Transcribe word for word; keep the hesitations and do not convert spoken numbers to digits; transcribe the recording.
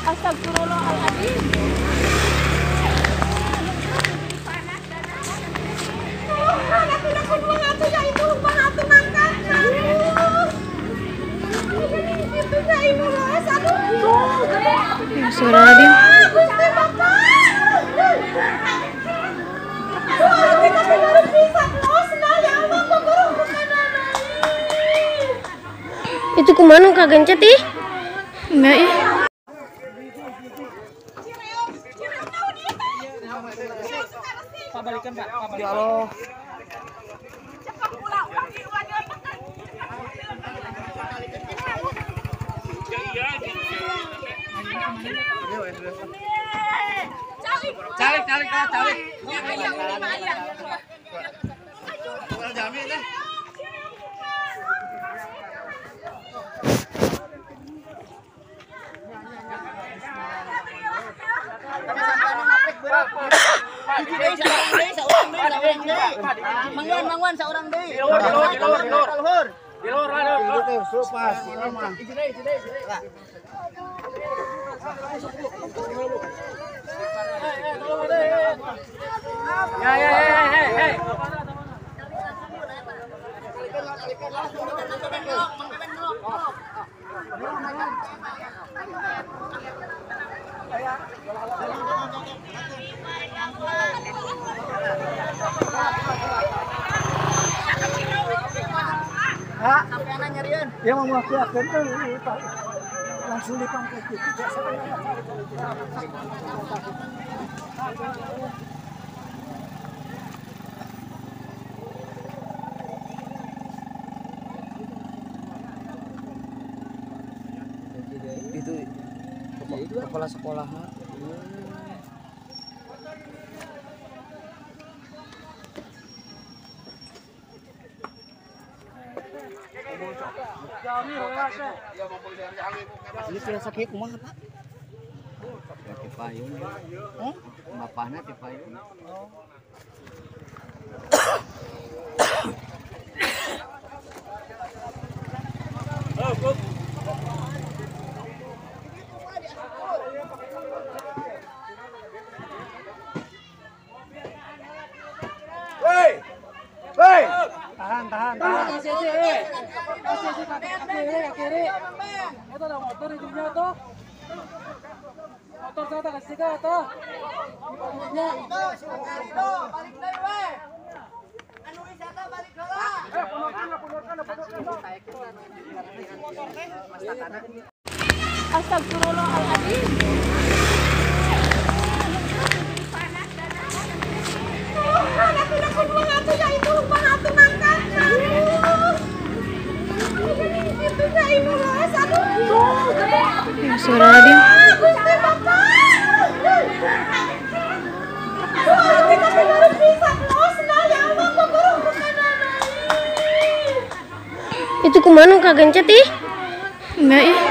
Astagfirullahaladzim. Suara dia. Itu kemana Kak Gencet ih? Enggak ya. Pak balikan Pak. Pak balikan. Halo. Calik, calik, calik. Jamin lah. Mangwan, mangwan seorang deh. Di luar, di luar, di luar, di luar. Di luar lah, di luar. Itu supas. Isi deh, isi deh, isi deh. Ya, ya, ya, ya, ya. Hah? Sampai anak nyariin. Ya mau aku akan tuh langsung dipampet gitu. Itu kepala sekolah. Ini sudah sakit kumaha Pak? Di payung. Hah? Bapaknya di payung. Oh, kok. Hei! Hei! Tahan, tahan, tahan. Kiri. Itu ada motor hidupnya tuh. Motor saya tak kasih ke tuh. Hidupnya. Balik deh, weh. Anu wisata balik heula. Eh, punurkan, punurkan, punurkan. Astagfirullahaladzim. Suara dia. Itu kemana Kak Gencet ih? Enggak ya.